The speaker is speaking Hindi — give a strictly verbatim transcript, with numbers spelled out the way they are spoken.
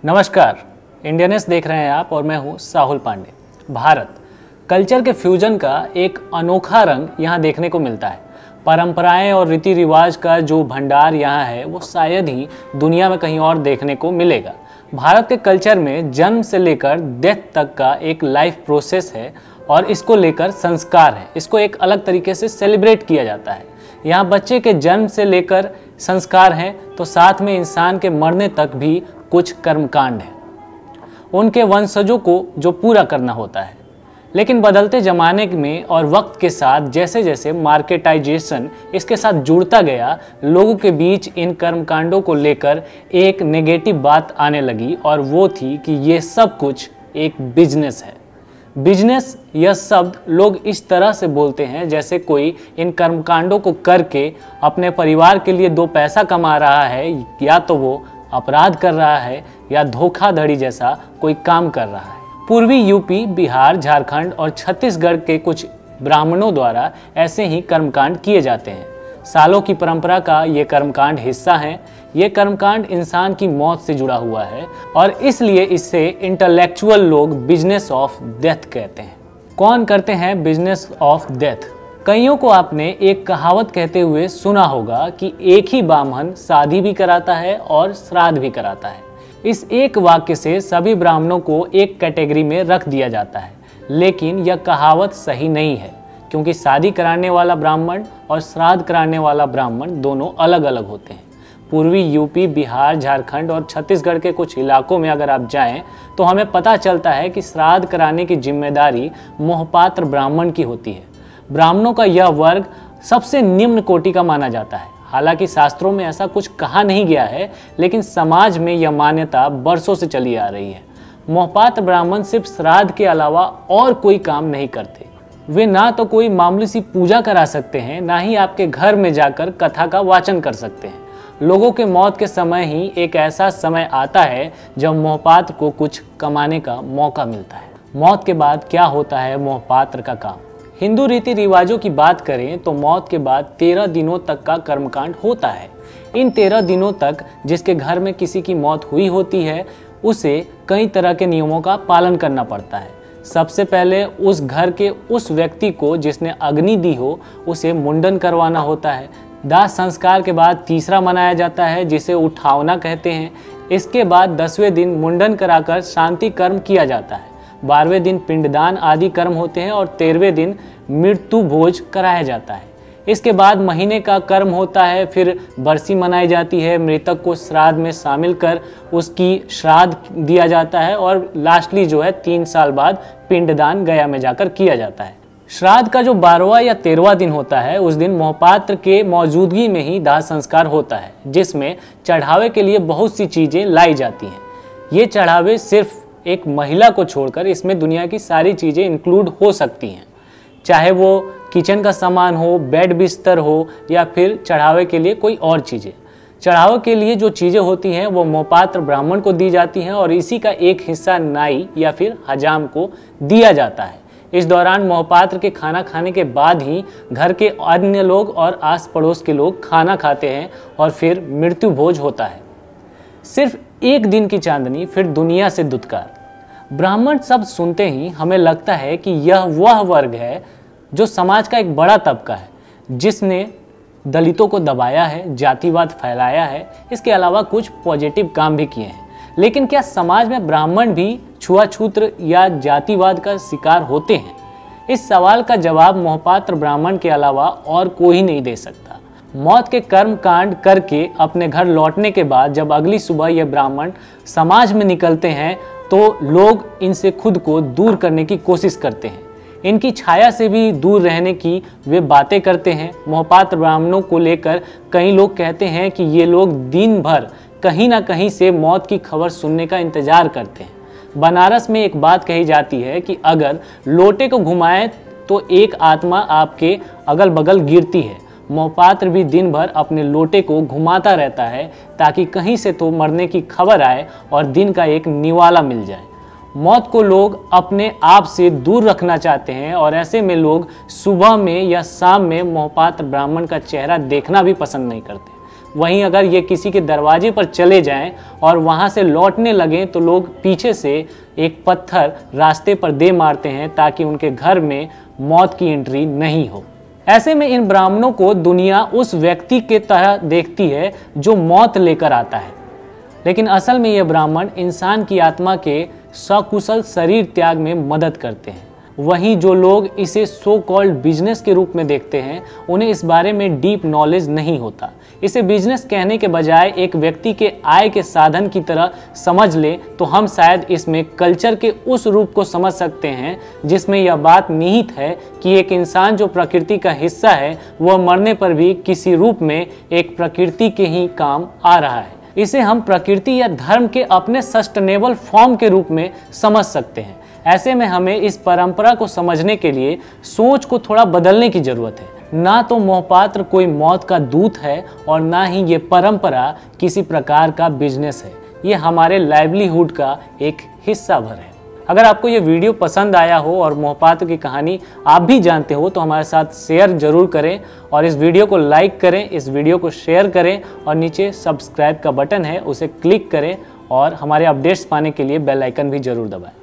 नमस्कार, इंडियनेस देख रहे हैं आप और मैं हूं साहुल पांडे। भारत कल्चर के फ्यूजन का एक अनोखा रंग यहाँ देखने को मिलता है। परंपराएं और रीति रिवाज का जो भंडार यहाँ है वो शायद ही दुनिया में कहीं और देखने को मिलेगा। भारत के कल्चर में जन्म से लेकर डेथ तक का एक लाइफ प्रोसेस है और इसको लेकर संस्कार है। इसको एक अलग तरीके से सेलिब्रेट किया जाता है। यहाँ बच्चे के जन्म से लेकर संस्कार हैं तो साथ में इंसान के मरने तक भी कुछ कर्मकांड है उनके वंशजों को जो पूरा करना होता है। लेकिन बदलते ज़माने में और वक्त के साथ जैसे जैसे मार्केटाइजेशन इसके साथ जुड़ता गया, लोगों के बीच इन कर्मकांडों को लेकर एक नेगेटिव बात आने लगी और वो थी कि ये सब कुछ एक बिजनेस है। बिजनेस यह शब्द लोग इस तरह से बोलते हैं जैसे कोई इन कर्मकांडों को करके अपने परिवार के लिए दो पैसा कमा रहा है, या तो वो अपराध कर रहा है या धोखाधड़ी जैसा कोई काम कर रहा है। पूर्वी यूपी, बिहार, झारखंड और छत्तीसगढ़ के कुछ ब्राह्मणों द्वारा ऐसे ही कर्मकांड किए जाते हैं। सालों की परंपरा का ये कर्मकांड हिस्सा हैं। ये कर्मकांड इंसान की मौत से जुड़ा हुआ है और इसलिए इसे इंटेलेक्चुअल लोग बिजनेस ऑफ डेथ कहते हैं। कौन करते हैं बिजनेस ऑफ डेथ? कईयों को आपने एक कहावत कहते हुए सुना होगा कि एक ही ब्राह्मण शादी भी कराता है और श्राद्ध भी कराता है। इस एक वाक्य से सभी ब्राह्मणों को एक कैटेगरी में रख दिया जाता है, लेकिन यह कहावत सही नहीं है क्योंकि शादी कराने वाला ब्राह्मण और श्राद्ध कराने वाला ब्राह्मण दोनों अलग अलग होते हैं। पूर्वी यूपी, बिहार, झारखंड और छत्तीसगढ़ के कुछ इलाकों में अगर आप जाएं तो हमें पता चलता है कि श्राद्ध कराने की जिम्मेदारी मोहपात्र ब्राह्मण की होती है। ब्राह्मणों का यह वर्ग सबसे निम्न कोटि का माना जाता है। हालांकि शास्त्रों में ऐसा कुछ कहा नहीं गया है, लेकिन समाज में यह मान्यता बरसों से चली आ रही है। मोहपात्र ब्राह्मण सिर्फ श्राद्ध के अलावा और कोई काम नहीं करते। वे ना तो कोई मामूली सी पूजा करा सकते हैं, ना ही आपके घर में जाकर कथा का वाचन कर सकते हैं। लोगों के मौत के समय ही एक ऐसा समय आता है जब मोहपात्र को कुछ कमाने का मौका मिलता है। मौत के बाद क्या होता है मोहपात्र का काम? हिंदू रीति रिवाजों की बात करें तो मौत के बाद तेरह दिनों तक का कर्मकांड होता है। इन तेरह दिनों तक जिसके घर में किसी की मौत हुई होती है उसे कई तरह के नियमों का पालन करना पड़ता है। सबसे पहले उस घर के उस व्यक्ति को जिसने अग्नि दी हो उसे मुंडन करवाना होता है। दाह संस्कार के बाद तीसरा मनाया जाता है जिसे उठावना कहते हैं। इसके बाद दसवें दिन मुंडन कराकर शांति कर्म किया जाता है। बारहवें दिन पिंडदान आदि कर्म होते हैं और तेरहवें दिन मृत्यु भोज कराया जाता है। इसके बाद महीने का कर्म होता है, फिर बरसी मनाई जाती है। मृतक को श्राद्ध में शामिल कर उसकी श्राद्ध दिया जाता है और लास्टली जो है तीन साल बाद पिंडदान गया में जाकर किया जाता है। श्राद्ध का जो बारहवां या तेरहवां दिन होता है उस दिन मोहपात्र के मौजूदगी में ही दाह संस्कार होता है, जिसमें चढ़ावे के लिए बहुत सी चीज़ें लाई जाती हैं। ये चढ़ावे सिर्फ एक महिला को छोड़कर इसमें दुनिया की सारी चीज़ें इंक्लूड हो सकती हैं, चाहे वो किचन का सामान हो, बेड बिस्तर हो या फिर चढ़ावे के लिए कोई और चीज़ें। चढ़ावे के लिए जो चीज़ें होती हैं वो मोहपात्र ब्राह्मण को दी जाती हैं और इसी का एक हिस्सा नाई या फिर हजाम को दिया जाता है। इस दौरान मोहपात्र के खाना खाने के बाद ही घर के अन्य लोग और आस पड़ोस के लोग खाना खाते हैं और फिर मृत्यु भोज होता है। सिर्फ एक दिन की चांदनी, फिर दुनिया से दुत्कार। ब्राह्मण शब्द सुनते ही हमें लगता है कि यह वह वर्ग है जो समाज का एक बड़ा तबका है जिसने दलितों को दबाया है, जातिवाद फैलाया है, इसके अलावा कुछ पॉजिटिव काम भी किए हैं। लेकिन क्या समाज में ब्राह्मण भी छुआछूत या जातिवाद का शिकार होते हैं? इस सवाल का जवाब मोहपात्र ब्राह्मण के अलावा और कोई नहीं दे सकता। मौत के कर्म कांड करके अपने घर लौटने के बाद जब अगली सुबह ये ब्राह्मण समाज में निकलते हैं तो लोग इनसे खुद को दूर करने की कोशिश करते हैं। इनकी छाया से भी दूर रहने की वे बातें करते हैं। मोहपात्र ब्राह्मणों को लेकर कई लोग कहते हैं कि ये लोग दिन भर कहीं ना कहीं से मौत की खबर सुनने का इंतजार करते हैं। बनारस में एक बात कही जाती है कि अगर लोटे को घुमाएं तो एक आत्मा आपके अगल बगल गिरती है। मोहपात्र भी दिन भर अपने लोटे को घुमाता रहता है ताकि कहीं से तो मरने की खबर आए और दिन का एक निवाला मिल जाए। मौत को लोग अपने आप से दूर रखना चाहते हैं और ऐसे में लोग सुबह में या शाम में मोहपात्र ब्राह्मण का चेहरा देखना भी पसंद नहीं करते। वहीं अगर ये किसी के दरवाजे पर चले जाएं और वहां से लौटने लगें तो लोग पीछे से एक पत्थर रास्ते पर दे मारते हैं ताकि उनके घर में मौत की एंट्री नहीं हो। ऐसे में इन ब्राह्मणों को दुनिया उस व्यक्ति के तरह देखती है जो मौत लेकर आता है, लेकिन असल में ये ब्राह्मण इंसान की आत्मा के सकुशल शरीर त्याग में मदद करते हैं। वहीं जो लोग इसे सो कॉल्ड बिजनेस के रूप में देखते हैं, उन्हें इस बारे में डीप नॉलेज नहीं होता। इसे बिजनेस कहने के बजाय एक व्यक्ति के आय के साधन की तरह समझ ले तो हम शायद इसमें कल्चर के उस रूप को समझ सकते हैं जिसमें यह बात निहित है कि एक इंसान जो प्रकृति का हिस्सा है वह मरने पर भी किसी रूप में एक प्रकृति के ही काम आ रहा है। इसे हम प्रकृति या धर्म के अपने सस्टेनेबल फॉर्म के रूप में समझ सकते हैं। ऐसे में हमें इस परंपरा को समझने के लिए सोच को थोड़ा बदलने की जरूरत है। ना तो मोहपात्र कोई मौत का दूत है और ना ही ये परंपरा किसी प्रकार का बिजनेस है। ये हमारे लाइवलीहुड का एक हिस्सा भर है। अगर आपको ये वीडियो पसंद आया हो और मोहपात्र की कहानी आप भी जानते हो तो हमारे साथ शेयर जरूर करें और इस वीडियो को लाइक करें, इस वीडियो को शेयर करें और नीचे सब्सक्राइब का बटन है उसे क्लिक करें और हमारे अपडेट्स पाने के लिए बेल आइकन भी जरूर दबाएं।